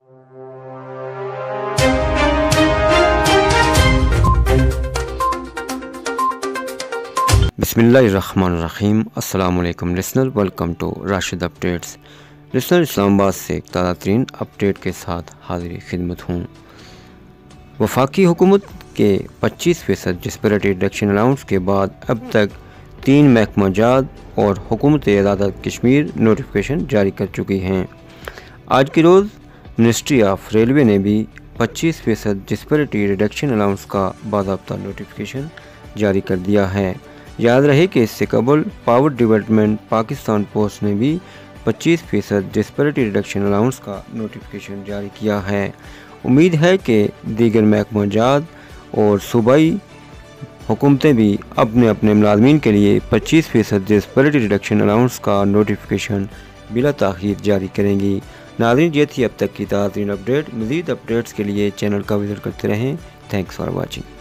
बिस्मिल्लाहिर्रहमानिर्रहीम। अस्सलाम वालेकुम listener, welcome to Rashid updates. Listener, Islamabad से ताज़ा तरीन अपडेट के साथ हाजिर खिदमत हूँ। वफाकी हुकूमत के 25% डिस्पैरिटी रिडक्शन अलाउंस के बाद अब तक 3 महकमा जात और हुकूमत आज़ाद कश्मीर नोटिफिकेशन जारी कर चुकी हैं। आज के रोज़ मिनिस्ट्री ऑफ रेलवे ने भी 25% डिस्पैरिटी रिडक्शन अलाउंस का बाज़ाब्ता नोटिफिकेशन जारी कर दिया है। याद रहे कि इससे कबल पावर डेवलपमेंट पाकिस्तान पोस्ट ने भी 25% डिस्पैरिटी रिडक्शन अलाउंस का नोटिफिकेशन जारी किया है। उम्मीद है कि दीगर महकमा जात और सूबाई हुकूमतें भी अपने अपने मुलाजमीन के लिए 25% डिस्पैरिटी रिडक्शन अलाउंस का नोटिफिकेशन बिला ताख़ीर जारी करेंगी। नाज़रीन, ये थी अब तक की ताज़ा अपडेट। मज़ीद अपडेट्स के लिए चैनल का विज़िट करते रहें। Thanks for watching.